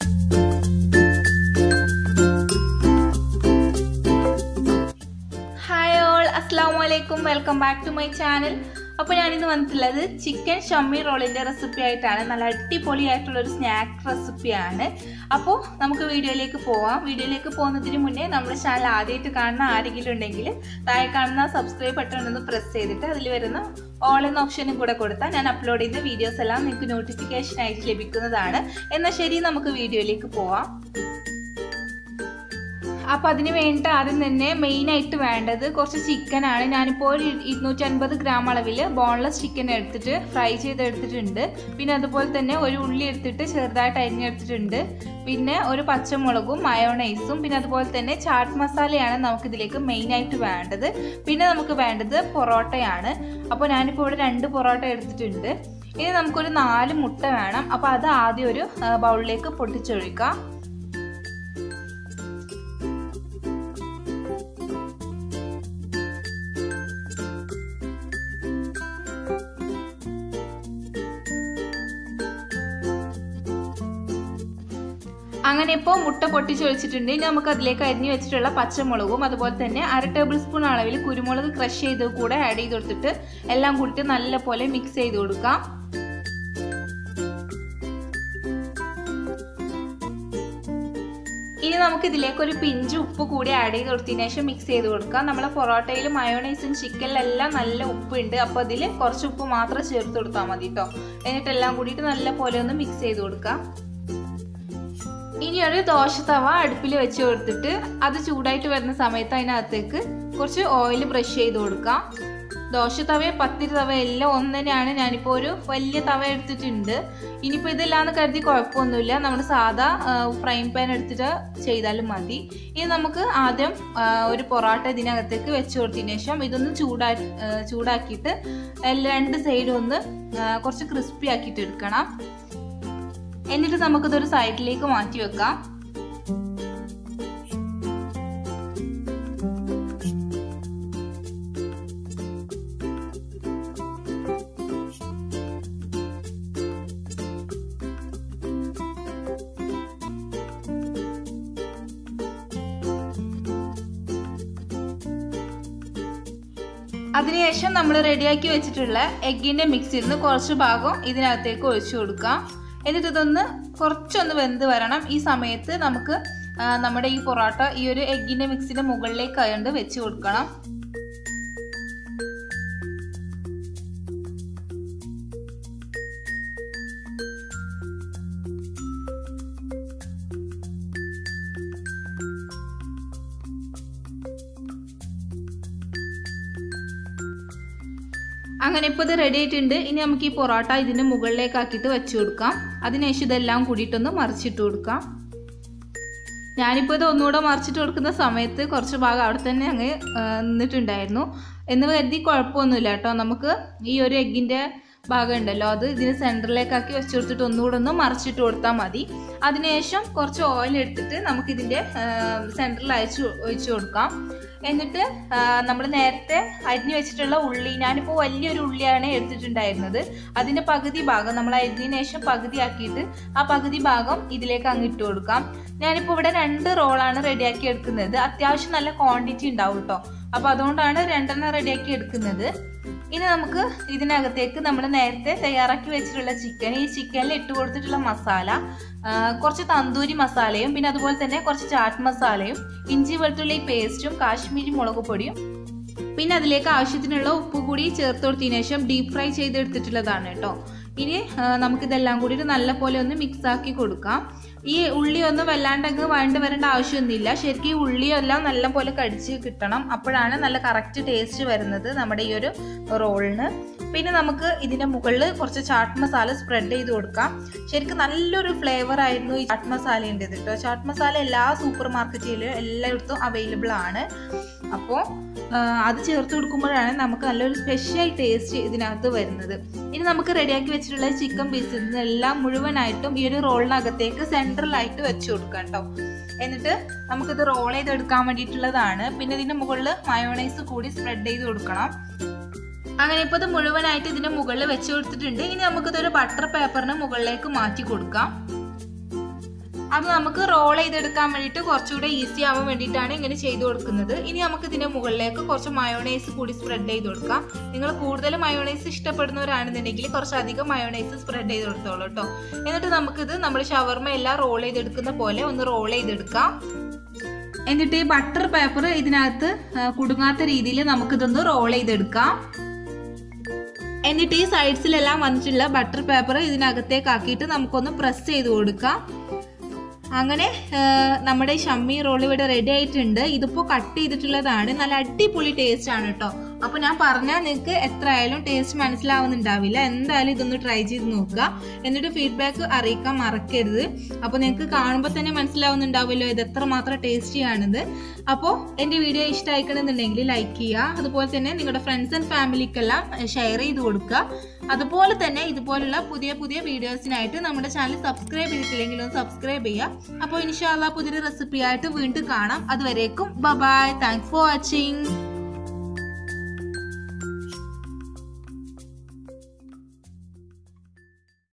Welcome back to my channel. അപ്പോൾ ഞാനിന്ന് വന്നിട്ടുള്ളത് ചിക്കൻ ഷമ്മി റോളിൻ്റെ റെസിപ്പി ആയിട്ടാണ്. നല്ല അടിപൊളിയായിട്ടുള്ളൊരു സ്നാക്ക് റെസിപ്പിയാണ്. അപ്പോൾ നമുക്ക് വീഡിയോയിലേക്ക് പോവാം. വീഡിയോയിലേക്ക് പോകുന്നതിന് മുന്നേ നമ്മുടെ ചാനൽ ആദ്യമായിട്ട് കാണുന്ന ആരെങ്കിലും ഉണ്ടെങ്കിൽ താഴെ കാണുന്ന സബ്സ്ക്രൈബ് ബട്ടൺ ഒന്ന് പ്രസ് ചെയ്തിട്ട് അതിൽ വരുന്ന ഓൾ എന്ന ഓപ്ഷനും കൂടെ കൊടുത്താൽ ഞാൻ അപ്ലോഡ് ചെയ്യുന്ന വീഡിയോസ് എല്ലാം നിങ്ങൾക്ക് നോട്ടിഫിക്കേഷൻ ആയിട്ട് ലഭിക്കുന്നതാണ്. എന്നാൽ ശരി, നമുക്ക് വീഡിയോയിലേക്ക് പോവാം. അപ്പോൾ അതിന് വേണ്ടിയിട്ട് ആദ്യം തന്നെ മെയിനായിട്ട് വേണ്ടത് കുറച്ച് ചിക്കനാണ്. ഞാനിപ്പോൾ ഒരു 250 ഗ്രാം അളവിൽ ബോൺലെസ് ചിക്കൻ എടുത്തിട്ട് ഫ്രൈ ചെയ്തെടുത്തിട്ടുണ്ട്. പിന്നെ അതുപോലെ തന്നെ ഒരു ഉള്ളി എടുത്തിട്ട് ചെറുതായിട്ട് അരിഞ്ഞെടുത്തിട്ടുണ്ട്. പിന്നെ ഒരു പച്ചമുളകും മയോണൈസും പിന്നെ അതുപോലെ തന്നെ ചാട്ട് മസാലയാണ് നമുക്കിതിലേക്ക് മെയിനായിട്ട് വേണ്ടത്. പിന്നെ നമുക്ക് വേണ്ടത് പൊറോട്ടയാണ്. അപ്പോൾ ഞാനിപ്പോൾ ഇവിടെ 2 പൊറോട്ട എടുത്തിട്ടുണ്ട്. ഇനി നമുക്കൊരു 4 മുട്ട വേണം. അപ്പോൾ അത് ആദ്യം ഒരു ബൗളിലേക്ക് പൊട്ടിച്ചൊഴിക്കാം. അങ്ങനെ ഇപ്പോൾ മുട്ട പൊട്ടിച്ചൊഴിച്ചിട്ടുണ്ട്. ഇനി നമുക്ക് അതിലേക്ക് അരിഞ്ഞു വെച്ചിട്ടുള്ള പച്ചമുളകും അതുപോലെ തന്നെ 1/2 ടേബിൾ സ്പൂൺ അളവിൽ കുരുമുളക് ക്രഷ് ചെയ്ത് കൂടെ ആഡ് ചെയ്ത് കൊടുത്തിട്ട് എല്ലാം കൂടിയിട്ട് നല്ലപോലെ മിക്സ് ചെയ്ത് കൊടുക്കാം. ഇനി നമുക്ക് ഇതിലേക്ക് ഒരു പിഞ്ച് ഉപ്പ് കൂടി ആഡ് ചെയ്ത് കൊടുത്തതിന് ശേഷം മിക്സ് ചെയ്ത് കൊടുക്കാം. നമ്മളെ പൊറോട്ടയിൽ മയോണൈസും ചിക്കനിലെല്ലാം നല്ല ഉപ്പുണ്ട്. അപ്പോൾ അതിൽ കുറച്ച് ഉപ്പ് മാത്രം ചേർത്ത് കൊടുത്താൽ മതി കേട്ടോ. എന്നിട്ടെല്ലാം കൂടിയിട്ട് നല്ലപോലെ ഒന്ന് മിക്സ് ചെയ്ത് കൊടുക്കാം. ഇനി ഒരു ദോശ തവ അടുപ്പിൽ വെച്ച് കൊടുത്തിട്ട് അത് ചൂടായിട്ട് വരുന്ന സമയത്ത് അതിനകത്തേക്ക് കുറച്ച് ഓയിൽ ബ്രഷ് ചെയ്ത് കൊടുക്കാം. ദോശ തവയും പത്തിരി തവ എല്ലാം ഒന്ന് തന്നെയാണ്. ഞാനിപ്പോൾ ഒരു വലിയ തവ എടുത്തിട്ടുണ്ട്. ഇനിയിപ്പോൾ ഇതെല്ലാന്ന് കരുതി കുഴപ്പമൊന്നുമില്ല, നമ്മൾ സാധാ ഫ്രൈ പാൻ എടുത്തിട്ട് ചെയ്താലും മതി. ഇനി നമുക്ക് ആദ്യം ഒരു പൊറോട്ട ഇതിനകത്തേക്ക് വെച്ച് കൊടുത്തതിന് ശേഷം ഇതൊന്ന് ചൂടാക്കിയിട്ട് 2 സൈഡും ഒന്ന് കുറച്ച് ക്രിസ്പി ആക്കിയിട്ട് എടുക്കണം. എന്നിട്ട് നമുക്കിതൊരു സൈഡിലേക്ക് മാറ്റി വെക്കാം. അതിനുശേഷം നമ്മൾ റെഡിയാക്കി വെച്ചിട്ടുള്ള എഗ്ഗിൻ്റെ മിക്സിൽ നിന്ന് കുറച്ച് ഭാഗം ഇതിനകത്തേക്ക് ഒഴിച്ചു കൊടുക്കാം. എന്നിട്ട് ഇതൊന്ന് കുറച്ചൊന്ന് വെന്ത് വരണം. ഈ സമയത്ത് നമുക്ക് നമ്മുടെ ഈ പൊറോട്ട ഈ ഒരു എഗ്ഗിൻ്റെ മിക്സിൻ്റെ മുകളിലേക്ക് ആയതുകൊണ്ട് വെച്ച് കൊടുക്കണം. അങ്ങനെ ഇപ്പോൾ ഇത് റെഡി ആയിട്ടുണ്ട്. ഇനി നമുക്ക് ഈ പൊറോട്ട ഇതിൻ്റെ മുകളിലേക്ക് ആക്കിയിട്ട് വെച്ച് കൊടുക്കാം. അതിനുശേഷം ഇതെല്ലാം കൂടിയിട്ടൊന്ന് മറിച്ചിട്ട് കൊടുക്കാം. ഞാനിപ്പോൾ ഇത് ഒന്നുകൂടെ മറിച്ചിട്ട് കൊടുക്കുന്ന സമയത്ത് കുറച്ച് ഭാഗം അവിടെ തന്നെ അങ്ങ് നിന്നിട്ടുണ്ടായിരുന്നു. എന്ന് കരുതി കുഴപ്പമൊന്നുമില്ല കേട്ടോ. നമുക്ക് ഈ ഒരു എഗ്ഗിൻ്റെ ഭാഗം ഉണ്ടല്ലോ, അത് ഇതിന് സെൻറ്ററിലേക്കാക്കി വെച്ച് കൊടുത്തിട്ട് ഒന്നുകൂടെ ഒന്ന് മറിച്ചിട്ട് കൊടുത്താൽ മതി. അതിനുശേഷം കുറച്ച് ഓയിൽ എടുത്തിട്ട് നമുക്കിതിൻ്റെ സെൻറ്ററിൽ ഒഴിച്ച് കൊടുക്കാം. എന്നിട്ട് നമ്മൾ നേരത്തെ അരിഞ്ഞു വെച്ചിട്ടുള്ള ഉള്ളി, ഞാനിപ്പോൾ വലിയൊരു ഉള്ളിയാണ് എടുത്തിട്ടുണ്ടായിരുന്നത്, അതിൻ്റെ പകുതി ഭാഗം നമ്മൾ അരിഞ്ഞതിന് ശേഷം പകുതി ആക്കിയിട്ട് ആ പകുതി ഭാഗം ഇതിലേക്ക് അങ്ങ് ഇട്ട് കൊടുക്കാം. ഞാനിപ്പോൾ ഇവിടെ 2 റോളാണ് റെഡിയാക്കി എടുക്കുന്നത്. അത്യാവശ്യം നല്ല ക്വാണ്ടിറ്റി ഉണ്ടാവും കേട്ടോ. അപ്പോൾ അതുകൊണ്ടാണ് 2 റെഡിയാക്കി എടുക്കുന്നത്. ഇനി നമുക്ക് ഇതിനകത്തേക്ക് നമ്മൾ നേരത്തെ തയ്യാറാക്കി വെച്ചിട്ടുള്ള ചിക്കൻ, ഈ ചിക്കനിൽ ഇട്ട് കൊടുത്തിട്ടുള്ള മസാല, കുറച്ച് തന്തൂരി മസാലയും പിന്നെ അതുപോലെ തന്നെ കുറച്ച് ചാറ്റ് മസാലയും ഇഞ്ചി വെളുത്തുള്ളി പേസ്റ്റും കാശ്മീരി മുളക് പൊടിയും പിന്നെ അതിലേക്ക് ആവശ്യത്തിനുള്ള ഉപ്പ് കൂടി ചേർത്ത് കൊടുത്തതിന് ശേഷം ഡീപ്പ് ഫ്രൈ ചെയ്തെടുത്തിട്ടുള്ളതാണ് കേട്ടോ. ഇനി നമുക്കിതെല്ലാം കൂടിയിട്ട് നല്ലപോലെ ഒന്ന് മിക്സ് ആക്കി കൊടുക്കാം. ഈ ഉള്ളി ഒന്നും വല്ലാണ്ടങ്ങ് വഴണ്ട് വരേണ്ട ആവശ്യമൊന്നുമില്ല. ശരിക്കും ഈ ഉള്ളിയെല്ലാം നല്ലപോലെ കടിച്ച് കിട്ടണം. അപ്പോഴാണ് നല്ല കറക്റ്റ് ടേസ്റ്റ് വരുന്നത് നമ്മുടെ ഈ ഒരു റോളിന്. പിന്നെ നമുക്ക് ഇതിൻ്റെ മുകളിൽ കുറച്ച് ചാട്ട് മസാല സ്പ്രെഡ് ചെയ്ത് കൊടുക്കാം. ശരിക്കും നല്ലൊരു ഫ്ലേവർ ആയിരുന്നു ഈ ചാട്ട് മസാലേൻ്റെ കേട്ടോ. ചാട്ട് മസാല എല്ലാ സൂപ്പർ മാർക്കറ്റിലും എല്ലായിടത്തും അവൈലബിൾ ആണ്. അപ്പോൾ അത് ചേർത്ത് കൊടുക്കുമ്പോഴാണ് നമുക്ക് നല്ലൊരു സ്പെഷ്യൽ ടേസ്റ്റ് ഇതിനകത്ത് വരുന്നത്. ഇനി നമുക്ക് റെഡിയാക്കി വെച്ചിട്ടുള്ള ചിക്കൻ പീസിൽ നിന്നെല്ലാം മുഴുവനായിട്ടും ഈ ഒരു റോളിനകത്തേക്ക് സെൻട്രലായിട്ട് വെച്ച് കൊടുക്കാം കേട്ടോ. എന്നിട്ട് നമുക്കിത് റോൾ ചെയ്തെടുക്കാൻ വേണ്ടിയിട്ടുള്ളതാണ്. പിന്നെ ഇതിൻ്റെ മുകളിൽ മയോണൈസ് കൂടി സ്പ്രെഡ് ചെയ്ത് കൊടുക്കണം. അങ്ങനെ ഇപ്പോൾ ഇത് മുഴുവനായിട്ട് ഇതിൻ്റെ മുകളിൽ വെച്ച് കൊടുത്തിട്ടുണ്ട്. ഇനി നമുക്കിതൊരു ബട്ടർ പേപ്പറിന് മുകളിലേക്ക് മാറ്റി കൊടുക്കാം. അത് നമുക്ക് റോൾ ചെയ്തെടുക്കാൻ വേണ്ടിയിട്ട് കുറച്ചുകൂടെ ഈസി ആവാൻ വേണ്ടിയിട്ടാണ് ഇങ്ങനെ ചെയ്ത് കൊടുക്കുന്നത്. ഇനി നമുക്ക് ഇതിന്റെ മുകളിലേക്ക് കുറച്ച് മയോണൈസ് കൂടി സ്പ്രെഡ് ചെയ്ത് കൊടുക്കാം. നിങ്ങൾ കൂടുതൽ മയോണൈസ് ഇഷ്ടപ്പെടുന്നവരാണെന്നുണ്ടെങ്കിൽ കുറച്ചധികം മയോണൈസ് സ്പ്രെഡ് ചെയ്ത് കൊടുത്തോളൂ കേട്ടോ. എന്നിട്ട് നമുക്കിത് നമ്മൾ ഷവർമ എല്ലാം റോൾ ചെയ്തെടുക്കുന്ന പോലെ ഒന്ന് റോൾ ചെയ്തെടുക്കാം. എന്നിട്ട് ഈ ബട്ടർ പേപ്പർ ഇതിനകത്ത് കുടുങ്ങാത്ത രീതിയിൽ നമുക്കിതൊന്ന് റോൾ ചെയ്തെടുക്കാം. എന്നിട്ട് ഈ സൈഡ്സിലെല്ലാം വന്നിട്ടുള്ള ബട്ടർ പേപ്പർ ഇതിനകത്തേക്ക് ആക്കിയിട്ട് നമുക്കൊന്ന് പ്രസ് ചെയ്ത് കൊടുക്കാം. അങ്ങനെ നമ്മുടെ ഷമ്മി റോൾ ഇവിടെ റെഡി ആയിട്ടുണ്ട്. ഇതിപ്പോൾ കട്ട് ചെയ്തിട്ടുള്ളതാണ്. നല്ല അടിപൊളി ടേസ്റ്റ് ആണ് കേട്ടോ. അപ്പോൾ ഞാൻ പറഞ്ഞാൽ നിങ്ങൾക്ക് എത്രയായാലും ടേസ്റ്റ് മനസ്സിലാവുന്നുണ്ടാവില്ല. എന്തായാലും ഇതൊന്ന് ട്രൈ ചെയ്ത് നോക്കുക. എന്നിട്ട് ഫീഡ്ബാക്ക് അറിയിക്കാൻ മറക്കരുത്. അപ്പോൾ നിങ്ങൾക്ക് കാണുമ്പോൾ തന്നെ മനസ്സിലാവുന്നുണ്ടാവുമല്ലോ ഇത് എത്രമാത്രം ടേസ്റ്റിയാണിത്. അപ്പോൾ എൻ്റെ വീഡിയോ ഇഷ്ടമായിക്കണമെന്നുണ്ടെങ്കിൽ ലൈക്ക് ചെയ്യുക. അതുപോലെ തന്നെ നിങ്ങളുടെ ഫ്രണ്ട്സ് ആൻഡ് ഫാമിലിക്കെല്ലാം ഷെയർ ചെയ്ത് കൊടുക്കുക. അതുപോലെ തന്നെ ഇതുപോലുള്ള പുതിയ പുതിയ വീഡിയോസിനായിട്ട് നമ്മുടെ ചാനൽ സബ്സ്ക്രൈബ് ചെയ്തിട്ടില്ലെങ്കിൽ ഒന്ന് സബ്സ്ക്രൈബ് ചെയ്യുക. അപ്പോൾ ഇൻഷാ അല്ലാഹ് പുതിയൊരു റെസിപ്പി ആയിട്ട് വീണ്ടും കാണാം. അതുവരേക്കും ബൈ. Thanks for watching.